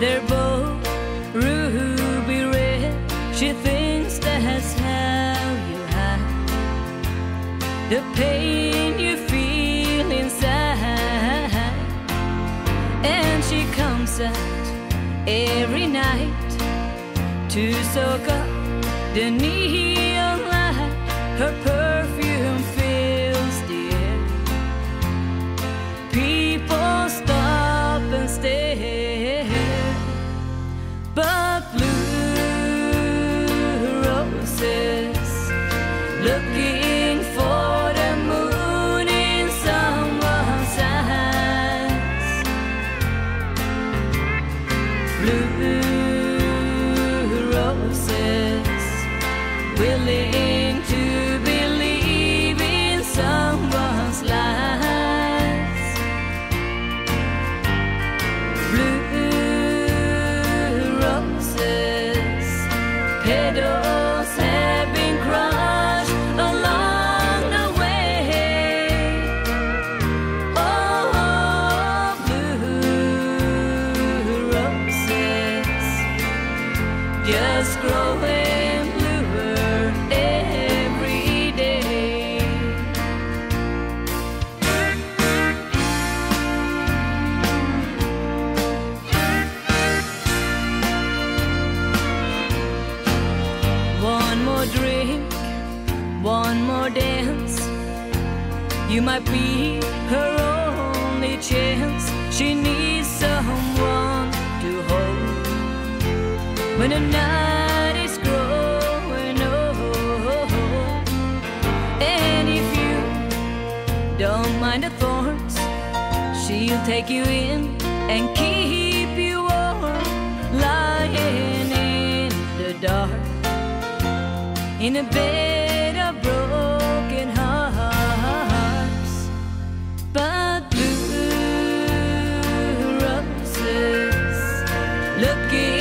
They're both ruby red. She thinks that's how you hide the pain you feel inside. And she comes out every night to soak up the neon light. Her perfume fills the air. People stop and stare, but blue roses looking for the moon in someone's eyes. Blue roses willing to believe in someone's lies. Blue roses, petals have been crushed along the way. Oh, blue roses just growing bluer every day. One more drink, one more dance. You might be her only chance. She needs someone to hold when the night is growing old. And if you don't mind the thorns, she'll take you in and keep you warm, lying in the dark in a bed of broken hearts. But blue roses looking